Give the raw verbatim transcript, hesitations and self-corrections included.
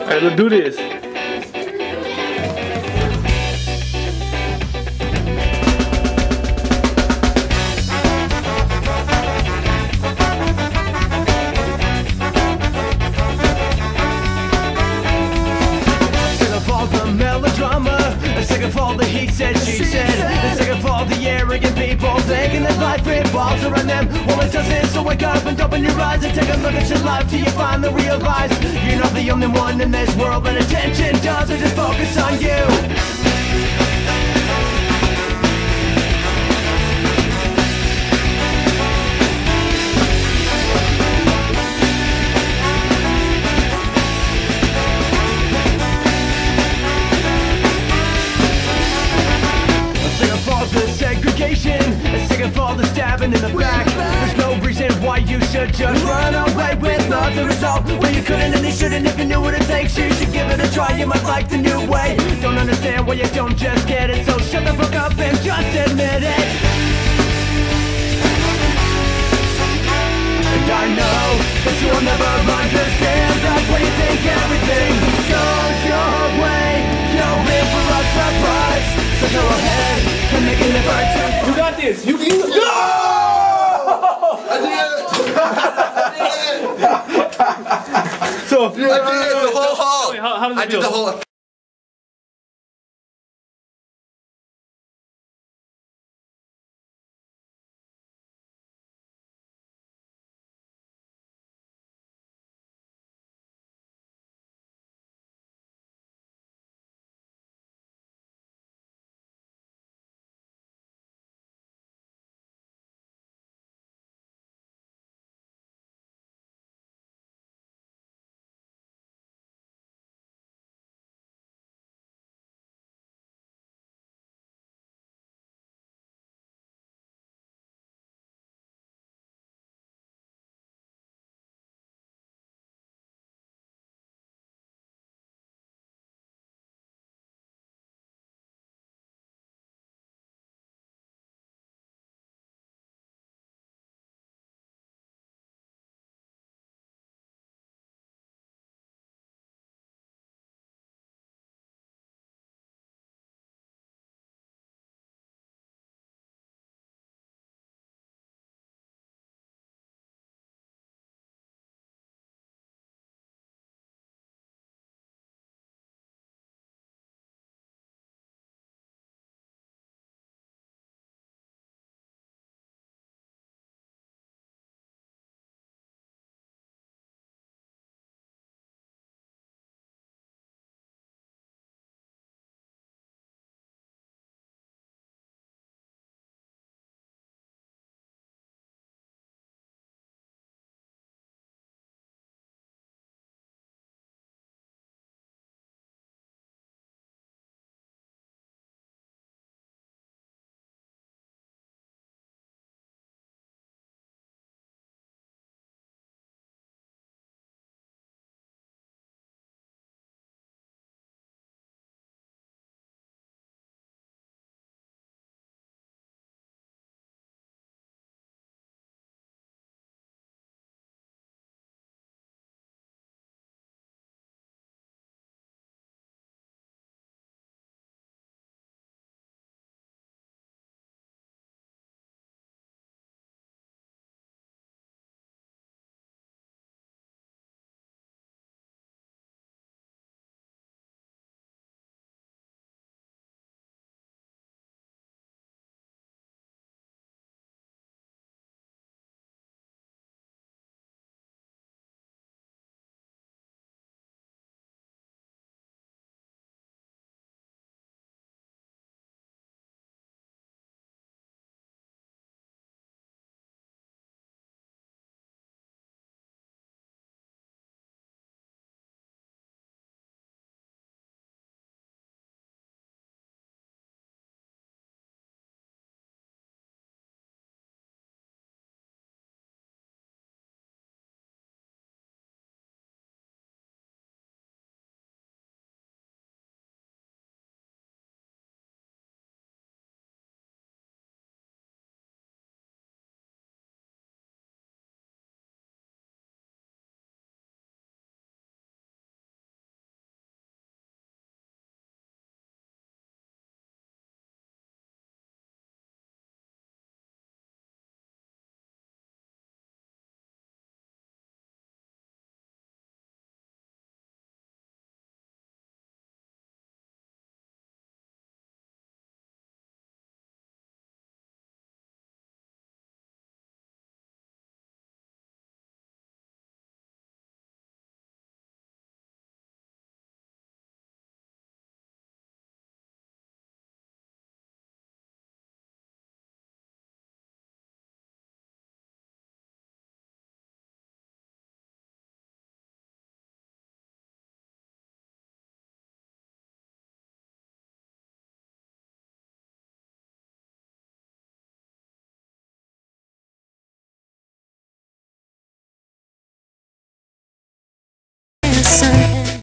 Alright, let's do this. Melodrama, sick of all the he said, she said, sick of all the arrogant people thinking that life revolves around them. Well, it doesn't, so wake up and open your eyes and take a look at your life till you finally realize you're not the only one in this world, but attention doesn't just focus on you. Sick of all the stabbing in the back. There's no reason why you should just run away with the result. Well, you couldn't and you shouldn't if you knew what it takes. You should give it a try, you might like the new way. Don't understand why you don't just get it, so shut the fuck up and just admit it. And I know that you will never understand. That's why you think everything goes your way. You're in for a surprise, so go ahead and make it live right. You got this. You can. No! I did. I did. So I did the whole haul. how, how does it I did feel? the whole.